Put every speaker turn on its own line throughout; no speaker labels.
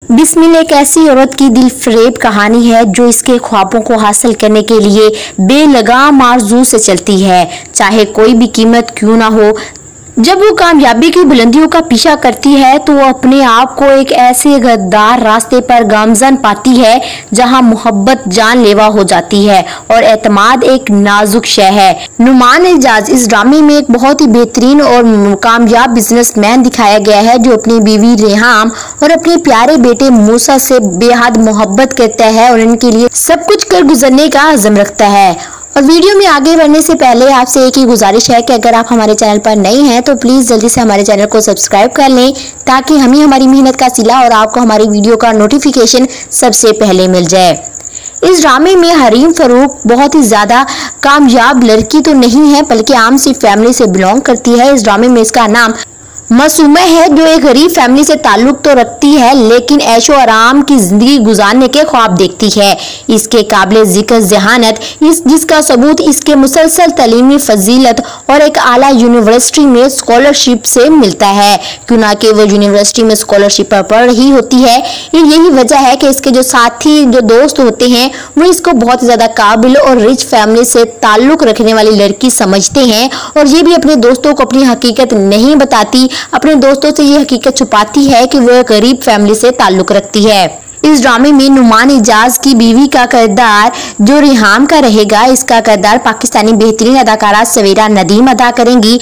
बिस्मिल एक ऐसी औरत की दिल फरेब कहानी है जो इसके ख्वाबों को हासिल करने के लिए बेलगाम आरज़ू से चलती है, चाहे कोई भी कीमत क्यों ना हो। जब वो कामयाबी की बुलंदियों का पीछा करती है तो वो अपने आप को एक ऐसे गद्दार रास्ते पर गामजन पाती है जहां मोहब्बत जानलेवा हो जाती है और एतमाद एक नाजुक शय है। नुमान एजाज इस ड्रामे में एक बहुत ही बेहतरीन और कामयाब बिजनेसमैन दिखाया गया है जो अपनी बीवी रेहाम और अपने प्यारे बेटे मूसा से बेहद मोहब्बत करता है और इनके लिए सब कुछ कर गुजरने का अज़म रखता है। और वीडियो में आगे बढ़ने से पहले आपसे एक ही गुजारिश है कि अगर आप हमारे चैनल पर नए हैं तो प्लीज़ जल्दी से हमारे चैनल को सब्सक्राइब कर लें ताकि हमें हमारी मेहनत का सिला और आपको हमारी वीडियो का नोटिफिकेशन सबसे पहले मिल जाए। इस ड्रामे में हरीम फरूक बहुत ही ज़्यादा कामयाब लड़की तो नहीं है बल्कि आम सी फैमिली से बिलोंग करती है। इस ड्रामे में इसका नाम मासूमा है जो एक गरीब फैमिली से ताल्लुक तो रखती है लेकिन ऐशो आराम की जिंदगी गुजारने के ख्वाब देखती है। इसके काबिल जिक्र जहानत जिसका सबूत इसके मुसलसल तलीमी फजीलत और एक आला यूनिवर्सिटी में स्कॉलरशिप से मिलता है, क्यों ना कि वो यूनिवर्सिटी में स्कॉलरशिप पर पढ़ रही होती है। यही वजह है कि इसके जो साथी जो दोस्त होते हैं वो इसको बहुत ज़्यादा काबिल और रिच फैमिली से ताल्लुक रखने वाली लड़की समझते हैं और ये भी अपने दोस्तों को अपनी हकीकत नहीं बताती, अपने दोस्तों से ये हकीकत छुपाती है कि वो गरीब फैमिली से ताल्लुक रखती है। इस ड्रामे में नुमान एजाज की बीवी का किरदार जो रेहाम का रहेगा, इसका किरदार पाकिस्तानी बेहतरीन अदाकारा सवेरा नदीम अदा करेंगी,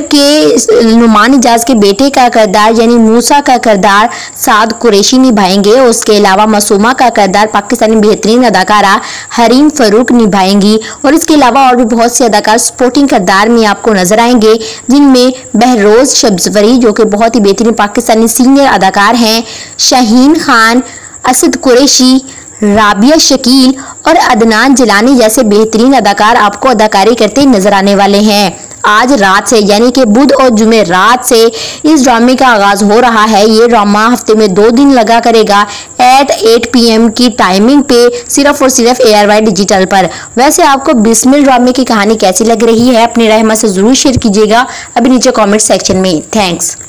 जबकि नुमान एजाज के बेटे का किरदार यानी मूसा का किरदार साद कुरैशी निभाएंगे। उसके अलावा मासूमा का किरदार पाकिस्तानी बेहतरीन अदाकारा हरीम फरूक निभाएंगी और इसके अलावा और भी बहुत से अदाकार सपोर्टिंग किरदार में आपको नजर आएंगे, जिनमें बहरोज शब्जवरी जो कि बहुत ही बेहतरीन पाकिस्तानी सीनियर अदाकार हैं, शाहीन खान, असद कुरैशी, राबिया शकील और अदनान जिलानी जैसे बेहतरीन अदाकार आपको अदाकारी करते नजर आने वाले हैं। आज रात से यानी कि बुध और जुमे रात से इस ड्रामे का आगाज हो रहा है। ये ड्रामा हफ्ते में 2 दिन लगा करेगा एट 8 PM की टाइमिंग पे सिर्फ और सिर्फ ARY डिजिटल पर। वैसे आपको बिस्मिल ड्रामे की कहानी कैसी लग रही है अपनी राय हमसे जरूर शेयर कीजिएगा अभी नीचे कमेंट सेक्शन में। थैंक्स।